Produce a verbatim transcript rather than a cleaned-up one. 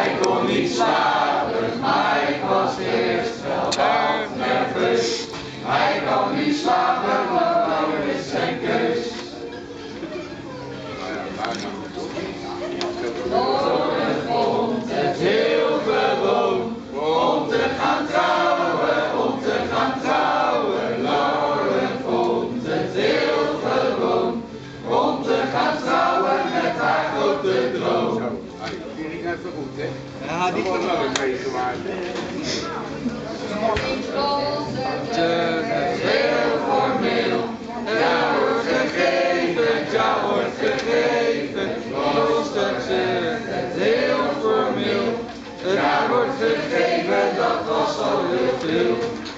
Hij kon niet slapen, maar ik was eerst wel half nerveus. Hij kan niet slapen, want nou is zijn keus. Lauren vond het heel gewoon om te gaan trouwen, om te gaan trouwen. Lauren vond het heel gewoon om te gaan trouwen met haar grote droom. Die ging even goed, hè? Ja, die wordt wel een meegemaakt. Het heel formeel, ja wordt gegeven, ja wordt gegeven. Kloostertje, het heel formeel, ja wordt gegeven, dat was al heel veel.